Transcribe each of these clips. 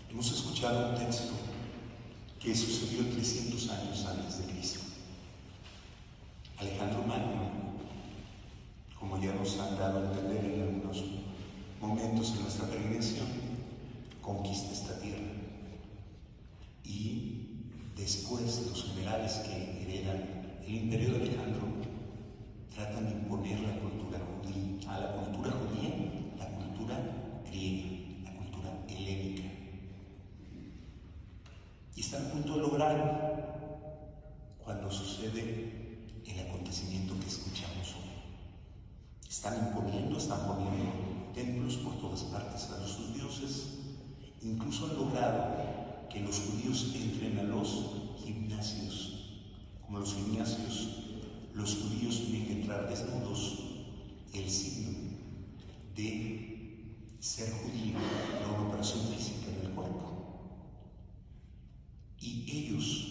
Hemos escuchado un texto que sucedió 300 años antes de Cristo. Alejandro Magno, como ya nos han dado a entender en algunos momentos en nuestra peregrinación, conquista esta tierra. Y después los generales que heredan el imperio de Alejandro tratan de imponer la cultura judía, a la cultura judía, la cultura griega, la cultura helénica. Y están a punto de lograrlo cuando sucede el acontecimiento que escuchamos hoy. Están poniendo templos por todas partes a sus dioses. Incluso han logrado que los judíos entren a los gimnasios. Como los gimnasios, los judíos tienen que entrar desnudos. El signo de ser judío era una operación física en el cuerpo. Y ellos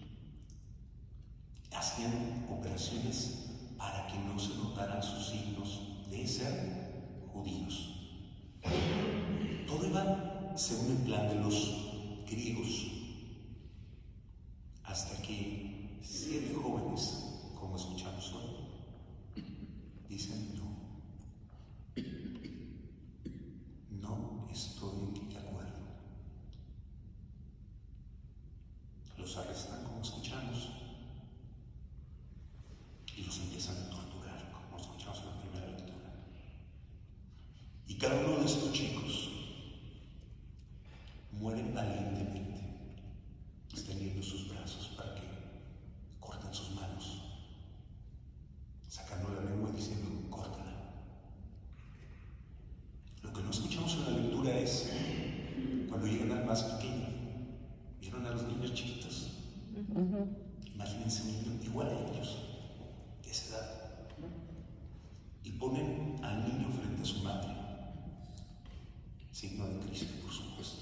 hacían operaciones para que no se notaran sus signos de ser judíos. Todo iba según el plan de los griegos, hasta que 7 jóvenes, como escuchamos hoy, dicen no estoy de acuerdo. Los arrestan, como escuchamos, y los empiezan a torturar, como escuchamos en la primera lectura. Y cada uno de estos chicos mueren valientemente, extendiendo sus brazos para que corten sus manos, sacando la lengua y diciendo, córtala. Lo que no escuchamos en la lectura es cuando llegan al más pequeño. ¿Vieron a los niños chiquitos? Imagínense un niño igual a ellos, de esa edad, y ponen al niño frente a su madre, signo de Cristo, por supuesto.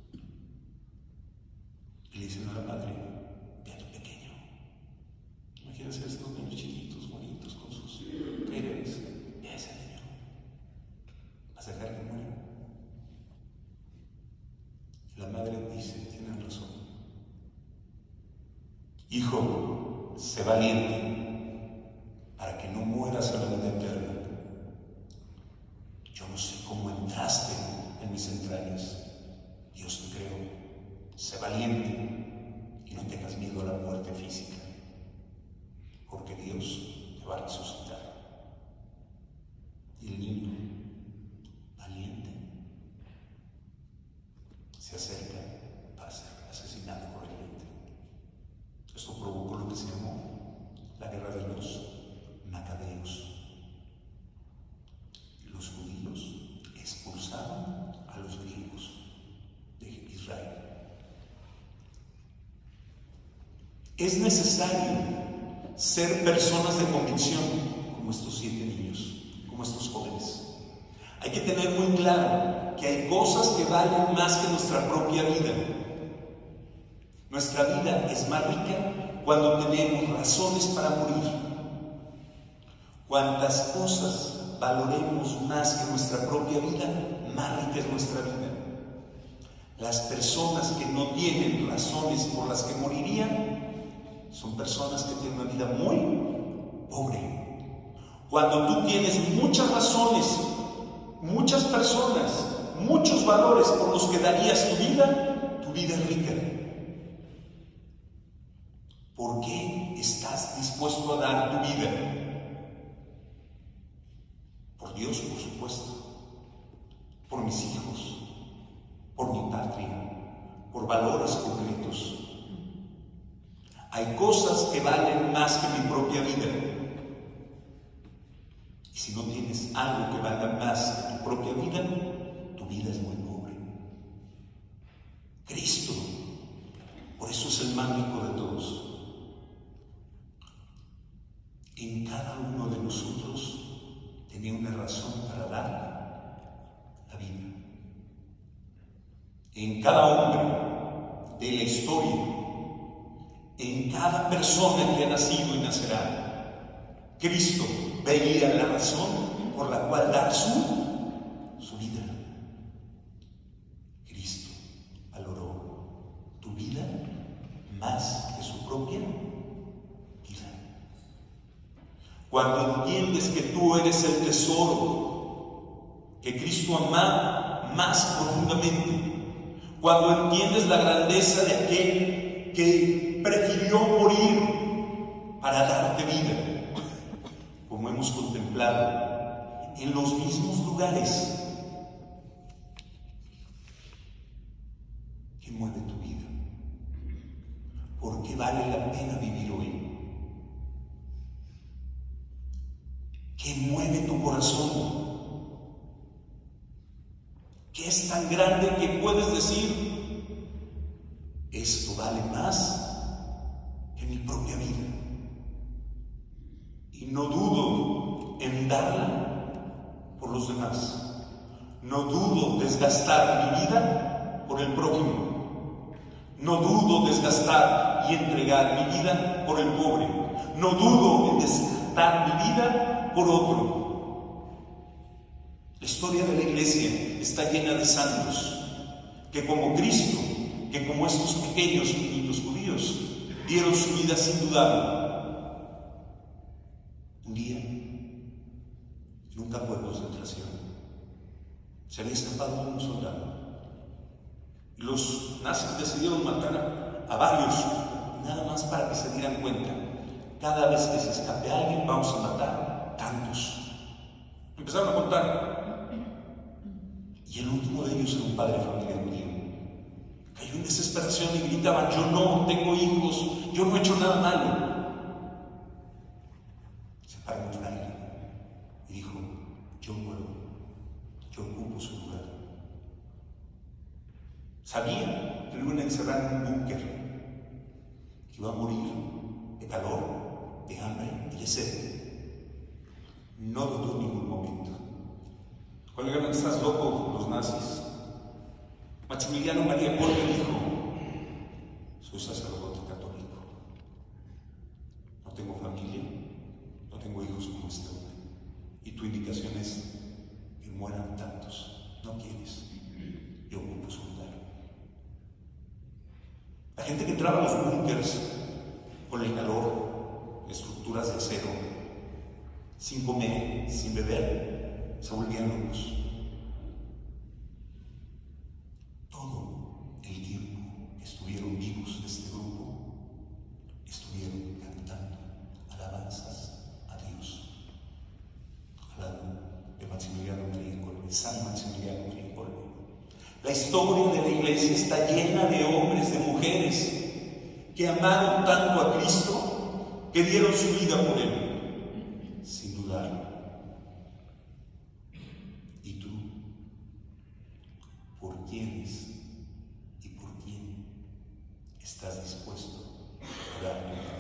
Y le dicen a la madre, ve a tu pequeño. Imagínense a estos niños chiquitos, bonitos, con sus redes. Ve a ese niño. ¿Vas a dejar que muera? La madre dice, tienen razón. Hijo, sé valiente para que no mueras a la vida eterna. Yo no sé cómo entraste en mis entrañas. Dios te creó. Sé valiente y no tengas miedo a la muerte física, porque Dios te va a resucitar. Y el niño, valiente, se acerca para ser asesinado cruelmente. Esto provocó lo que se llamó la guerra de los macabeos. Los judíos expulsaron a los griegos de Israel. Es necesario ser personas de convicción como estos 7 niños, como estos jóvenes. Hay que tener muy claro que hay cosas que valen más que nuestra propia vida. Nuestra vida es más rica cuando tenemos razones para morir. Cuantas cosas valoremos más que nuestra propia vida, más rica es nuestra vida. Las personas que no tienen razones por las que morirían son personas que tienen una vida muy pobre. Cuando tú tienes muchas razones, muchas personas, muchos valores por los que darías tu vida es rica. ¿Por qué estás dispuesto a dar tu vida? Por Dios, por supuesto, por mis hijos, por mi patria, por valores concretos. Hay cosas que valen más que mi propia vida. Y si no tienes algo que valga más que tu propia vida, tu vida es muy pobre. Cristo, por eso es el más rico de todos. En cada uno de nosotros tenía una razón para dar la vida. En cada hombre de la historia, en cada persona que ha nacido y nacerá, Cristo veía la razón por la cual dar su vida. Cristo, más que su propia vida. Cuando entiendes que tú eres el tesoro que Cristo ama más profundamente, cuando entiendes la grandeza de aquel que prefirió morir para darte vida, como hemos contemplado, en los mismos lugares que mueve tu vida. ¿Por qué vale la pena vivir hoy? ¿Qué mueve tu corazón? ¿Qué es tan grande que puedes decir, esto vale más que mi propia vida? Y no dudo en darla por los demás. No dudo desgastar mi vida por el prójimo. No dudo desgastar y entregar mi vida por el pobre. No dudo en desgastar mi vida por otro. La historia de la iglesia está llena de santos que, como Cristo, que como estos pequeños niños judíos, dieron su vida sin dudarlo. Un día, en un campo de concentración, se había escapado un soldado y los nazis decidieron matar a varios, nada más para que se dieran cuenta: cada vez que se escape alguien, vamos a matar tantos. Empezaron a contar, y el último de ellos era un padre de familia judío. Cayó en desesperación y gritaba: yo no tengo hijos, yo no he hecho nada malo. Se paró un fraile y dijo: yo muero, yo ocupo su lugar. Sabía que lo iban a encerrar en un búnker, que iba a morir de calor, de hambre y de sed. No dudó en ningún momento. Cuando dijeron: estás loco, los nazis, Maximiliano María Kolbe dijo: soy sacerdote católico, no tengo familia, no tengo hijos como este hombre, y tu indicación es que mueran tantos. No quieres, yo ocupo su lugar. La gente que entraba a los búnkers con el calor, estructuras de acero, sin comer, sin beber, se volvían locos. Todo el tiempo que estuvieron vivos de este grupo, estuvieron cantando alabanzas a Dios. Hablando de Maximiliano María Kolbe, San Maximiliano María Kolbe. La historia de la iglesia está llena de hombres, de mujeres que amaron tanto a Cristo que dieron su vida por Él. Sin dudar. ¿Y tú? ¿Por quiénes y por quién estás dispuesto a dar tu vida?